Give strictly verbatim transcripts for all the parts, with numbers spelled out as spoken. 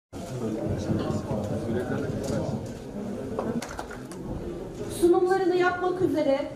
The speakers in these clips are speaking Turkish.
Sunumlarını yapmak üzere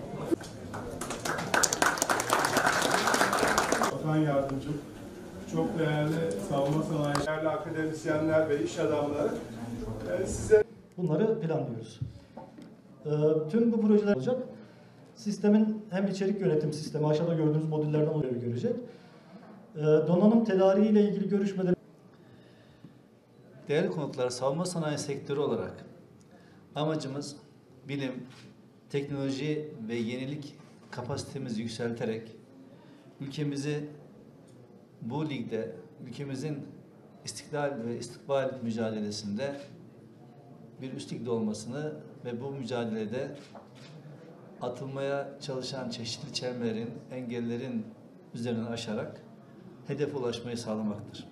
Bakan Yardımcım, çok değerli savunma sanayi, değerli akademisyenler ve iş adamları, e, size bunları planlıyoruz. Ee, tüm bu projeler olacak. Sistemin hem içerik yönetim sistemi, aşağıda gördüğünüz modüllerden oluyor görecek. Ee, donanım tedariği ile ilgili görüşmeler. Değerli konuklar, savunma sanayi sektörü olarak amacımız bilim, teknoloji ve yenilik kapasitemizi yükselterek ülkemizi bu ligde, ülkemizin istiklal ve istikbal mücadelesinde bir üst ligde olmasını ve bu mücadelede atılmaya çalışan çeşitli çemberin, engellerin üzerinden aşarak hedefe ulaşmayı sağlamaktır.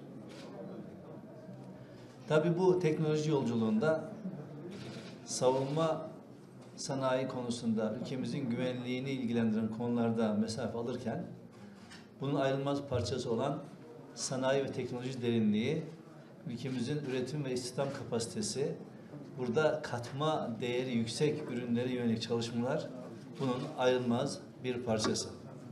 Tabii bu teknoloji yolculuğunda savunma sanayi konusunda ülkemizin güvenliğini ilgilendiren konularda mesafe alırken bunun ayrılmaz parçası olan sanayi ve teknoloji derinliği, ülkemizin üretim ve istihdam kapasitesi, burada katma değeri yüksek ürünlere yönelik çalışmalar bunun ayrılmaz bir parçası.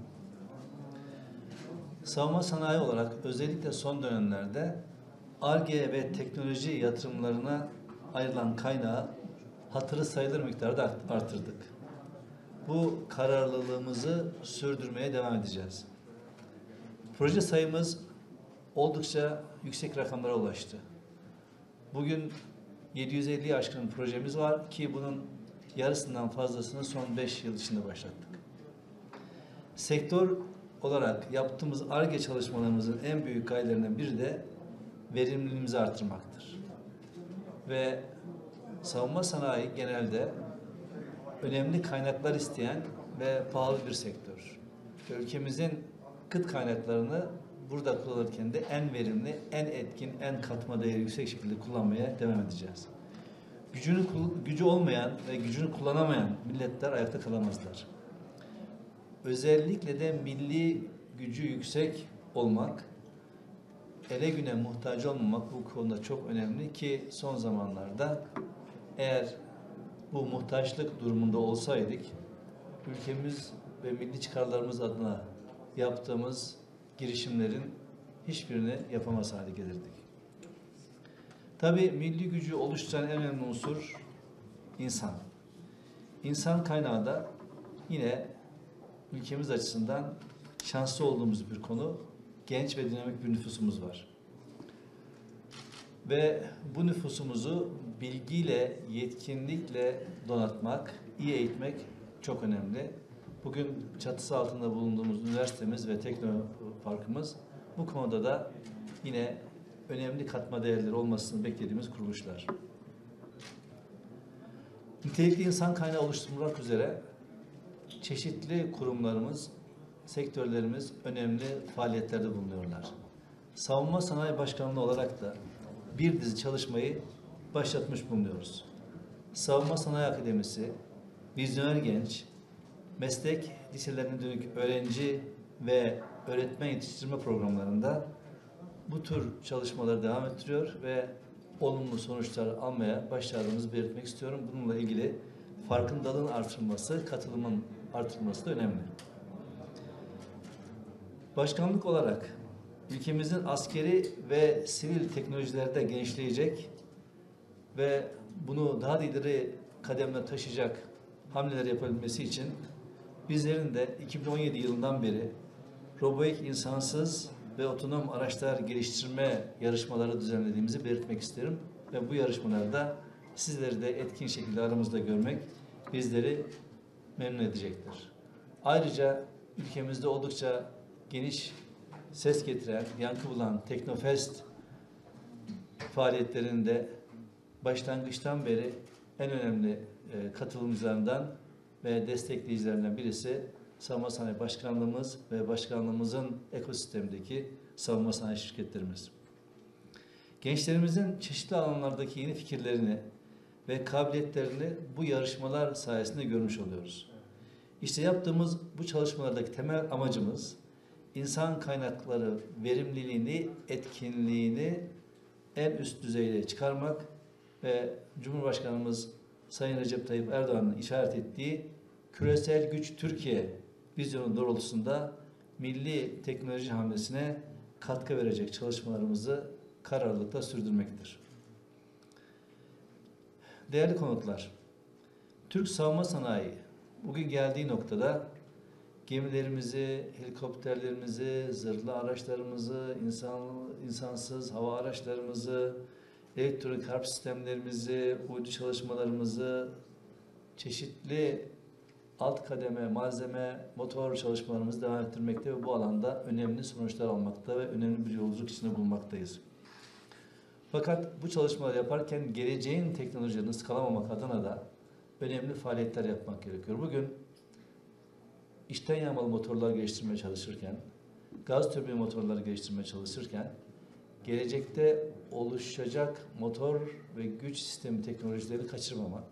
Savunma sanayi olarak özellikle son dönemlerde Ar-Ge ve teknoloji yatırımlarına ayrılan kaynağı hatırı sayılır miktarda artırdık. Bu kararlılığımızı sürdürmeye devam edeceğiz. Proje sayımız oldukça yüksek rakamlara ulaştı. Bugün yedi yüz elliyi aşkın projemiz var ki bunun yarısından fazlasını son beş yıl içinde başlattık. Sektör olarak yaptığımız Ar-Ge çalışmalarımızın en büyük gayelerinden biri de verimliliğimizi artırmaktır. Ve savunma sanayi genelde önemli kaynaklar isteyen ve pahalı bir sektör. Ve ülkemizin kıt kaynaklarını burada kullanırken de en verimli, en etkin, en katma değeri yüksek şekilde kullanmaya devam edeceğiz. Gücünü, gücü olmayan ve gücünü kullanamayan milletler ayakta kalamazlar. Özellikle de milli gücü yüksek olmak, ele güne muhtaç olmamak bu konuda çok önemli ki son zamanlarda eğer bu muhtaçlık durumunda olsaydık ülkemiz ve milli çıkarlarımız adına yaptığımız girişimlerin hiçbirini yapamaz hale gelirdik. Tabii milli gücü oluşturan en önemli unsur insan. İnsan kaynağı da yine ülkemiz açısından şanslı olduğumuz bir konu. Genç ve dinamik bir nüfusumuz var. Ve bu nüfusumuzu bilgiyle, yetkinlikle donatmak, iyi eğitmek çok önemli. Bugün çatısı altında bulunduğumuz üniversitemiz ve teknoparkımız bu konuda da yine önemli katma değerleri olmasını beklediğimiz kuruluşlar. Nitelikli insan kaynağı oluşturmak üzere çeşitli kurumlarımız, sektörlerimiz önemli faaliyetlerde bulunuyorlar. Savunma Sanayi Başkanlığı olarak da bir dizi çalışmayı başlatmış bulunuyoruz. Savunma Sanayi Akademisi, Vizyoner Genç, meslek liselerine dönük öğrenci ve öğretmen yetiştirme programlarında bu tür çalışmaları devam ettiriyor ve olumlu sonuçlar almaya başladığımızı belirtmek istiyorum. Bununla ilgili farkındalığın artırılması, katılımın artırılması da önemli. Başkanlık olarak ülkemizin askeri ve sivil teknolojilerde genişleyecek ve bunu daha da ileri kademine taşıyacak hamleler yapabilmesi için bizlerin de iki bin on yedi yılından beri robotik insansız ve otonom araçlar geliştirme yarışmaları düzenlediğimizi belirtmek isterim. Ve bu yarışmalarda sizleri de etkin şekilde aramızda görmek bizleri memnun edecektir. Ayrıca ülkemizde oldukça geniş ses getiren, yankı bulan Teknofest faaliyetlerinde başlangıçtan beri en önemli e, katılımcılarından ve destekleyicilerinden birisi Savunma Sanayi Başkanlığımız ve Başkanlığımızın ekosistemindeki savunma sanayi şirketlerimiz. Gençlerimizin çeşitli alanlardaki yeni fikirlerini ve kabiliyetlerini bu yarışmalar sayesinde görmüş oluyoruz. İşte yaptığımız bu çalışmalardaki temel amacımız insan kaynakları verimliliğini, etkinliğini en üst düzeyde çıkarmak ve Cumhurbaşkanımız Sayın Recep Tayyip Erdoğan'ın işaret ettiği küresel güç Türkiye vizyonu doğrultusunda milli teknoloji hamlesine katkı verecek çalışmalarımızı kararlılıkla sürdürmektedir. Değerli konuklar, Türk savunma sanayi bugün geldiği noktada gemilerimizi, helikopterlerimizi, zırhlı araçlarımızı, insan, insansız hava araçlarımızı, elektronik harp sistemlerimizi, uydu çalışmalarımızı, çeşitli alt kademe, malzeme, motor çalışmalarımızı devam ettirmekte ve bu alanda önemli sonuçlar almakta ve önemli bir yolculuk içinde bulunmaktayız. Fakat bu çalışmaları yaparken geleceğin teknolojilerini ıskalamamak adına da önemli faaliyetler yapmak gerekiyor. Bugün içten yanmalı motorlar geliştirmeye çalışırken, gaz türbin motorları geliştirmeye çalışırken, gelecekte oluşacak motor ve güç sistemi teknolojileri kaçırmamak,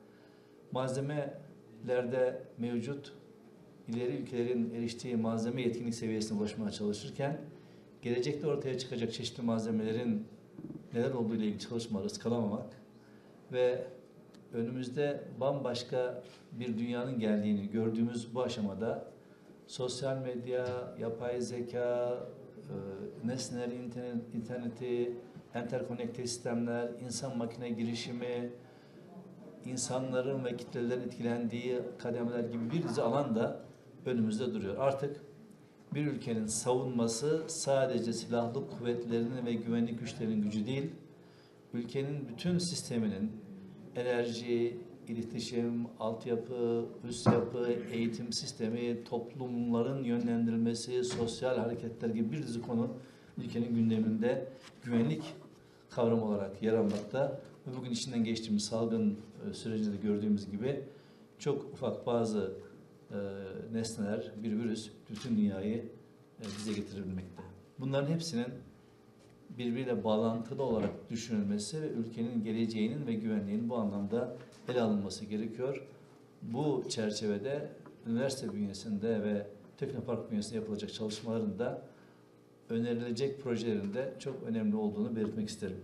malzemelerde mevcut ileri ülkelerin eriştiği malzeme yetkinlik seviyesine ulaşmaya çalışırken, gelecekte ortaya çıkacak çeşitli malzemelerin neler olduğu ile ilgili çalışmaları ıskalamamak ve önümüzde bambaşka bir dünyanın geldiğini gördüğümüz bu aşamada sosyal medya, yapay zeka, e, nesneler internet, interneti, enterkonekte sistemler, insan makine girişimi, insanların ve kitlelerin etkilendiği kademeler gibi bir dizi alan da önümüzde duruyor. Artık bir ülkenin savunması sadece silahlı kuvvetlerinin ve güvenlik güçlerinin gücü değil, ülkenin bütün sisteminin enerji, iletişim, altyapı, üst yapı, eğitim sistemi, toplumların yönlendirilmesi, sosyal hareketler gibi bir dizi konu ülkenin gündeminde güvenlik kavramı olarak yer almakta ve bugün içinden geçtiğimiz salgın sürecinde gördüğümüz gibi çok ufak bazı e, nesneler, bir virüs bütün dünyayı e, bize getirebilmekte. Bunların hepsinin birbiriyle bağlantılı olarak düşünülmesi ve ülkenin geleceğinin ve güvenliğinin bu anlamda ele alınması gerekiyor. Bu çerçevede üniversite bünyesinde ve Teknopark bünyesinde yapılacak çalışmaların da önerilecek projelerinde çok önemli olduğunu belirtmek isterim.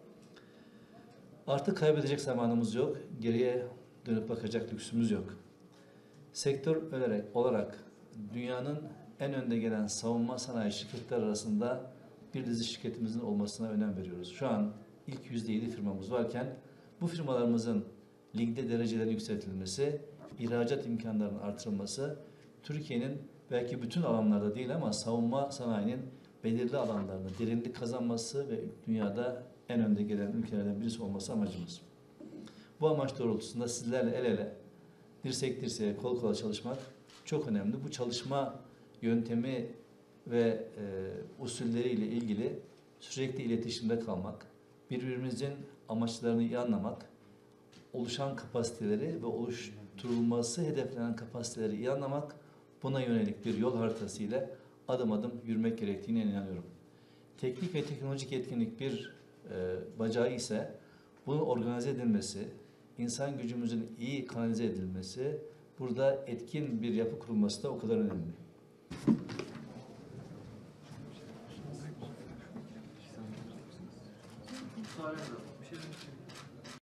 Artık kaybedecek zamanımız yok, geriye dönüp bakacak lüksümüz yok. Sektör olarak, olarak dünyanın en önde gelen savunma sanayi şirketler arasında bir dizi şirketimizin olmasına önem veriyoruz. Şu an ilk yüzde yedi firmamız varken bu firmalarımızın ligde derecelerin yükseltilmesi, ihracat imkanlarının artırılması, Türkiye'nin belki bütün alanlarda değil ama savunma sanayinin belirli alanlarda derinlik kazanması ve dünyada en önde gelen ülkelerden birisi olması amacımız. Bu amaç doğrultusunda sizlerle el ele, dirsek dirseğe, kol kola çalışmak çok önemli. Bu çalışma yöntemi ve e, usulleriyle ilgili sürekli iletişimde kalmak, birbirimizin amaçlarını iyi anlamak, oluşan kapasiteleri ve oluşturulması hedeflenen kapasiteleri iyi anlamak, buna yönelik bir yol haritası ile adım adım yürümek gerektiğine inanıyorum. Teknik ve teknolojik etkinlik bir e, bacağı ise bunun organize edilmesi, insan gücümüzün iyi kanalize edilmesi, burada etkin bir yapı kurulması da o kadar önemli. Sonra